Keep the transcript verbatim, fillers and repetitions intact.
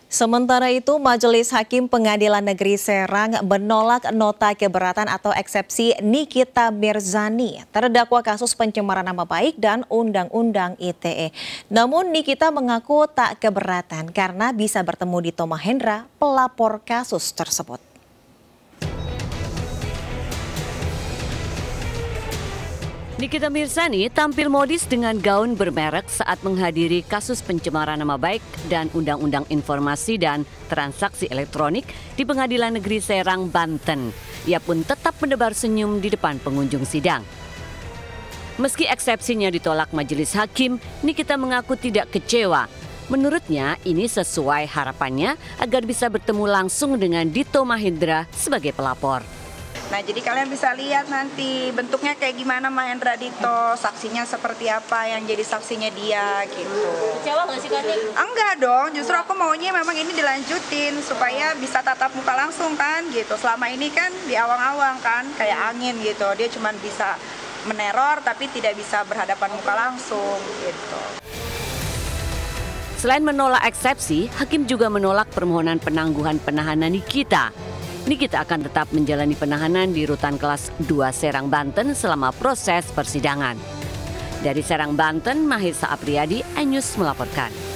Sementara itu, Majelis Hakim Pengadilan Negeri Serang menolak nota keberatan atau eksepsi Nikita Mirzani, terdakwa kasus pencemaran nama baik dan Undang-Undang I T E. Namun Nikita mengaku tak keberatan karena bisa bertemu Dito Mahendra, pelapor kasus tersebut. Nikita Mirzani tampil modis dengan gaun bermerek saat menghadiri kasus pencemaran nama baik dan Undang-Undang Informasi dan Transaksi Elektronik di Pengadilan Negeri Serang, Banten. Ia pun tetap menebar senyum di depan pengunjung sidang. Meski eksepsinya ditolak majelis hakim, Nikita mengaku tidak kecewa. Menurutnya ini sesuai harapannya agar bisa bertemu langsung dengan Dito Mahendra sebagai pelapor. Nah, jadi kalian bisa lihat nanti bentuknya kayak gimana Mahendra Dito, saksinya seperti apa yang jadi saksinya dia gitu. Kecewa nggak sih Kak? Enggak dong, justru aku maunya memang ini dilanjutin supaya bisa tatap muka langsung kan gitu. Selama ini kan di awang-awang kan kayak angin gitu, dia cuma bisa meneror tapi tidak bisa berhadapan muka langsung gitu. Selain menolak eksepsi, hakim juga menolak permohonan penangguhan penahanan Nikita. Nikita akan tetap menjalani penahanan di Rutan Kelas dua Serang, Banten selama proses persidangan. Dari Serang, Banten, Mahesa Apriyadi, iNews melaporkan.